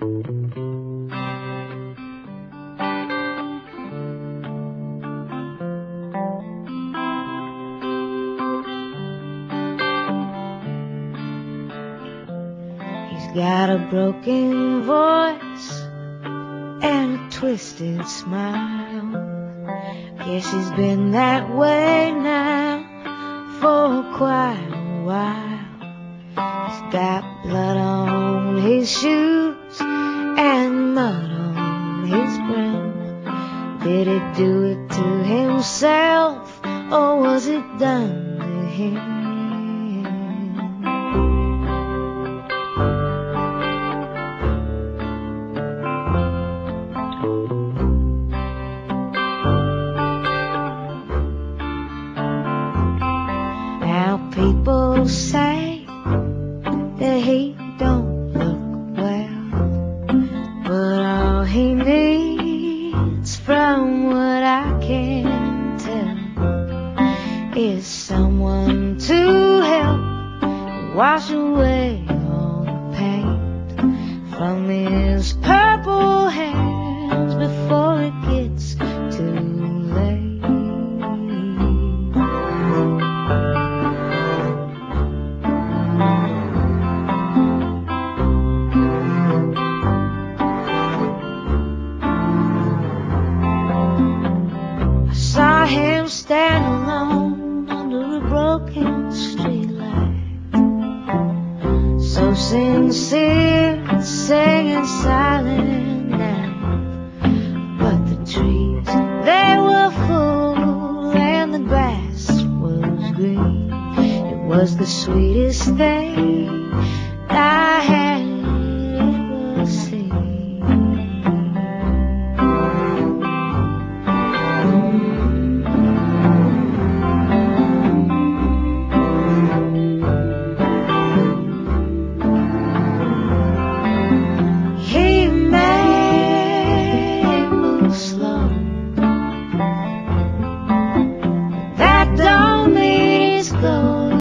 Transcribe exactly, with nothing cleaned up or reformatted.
He's got a broken voice and a twisted smile. Guess he's been that way now for quite a while. He's got blood on his shoes and mud on his brim. Did he do it to himself, or was it done to him? Now people say that he don't look well, but all he needs, from what I can tell, is someone to help wash away all the paint from his past.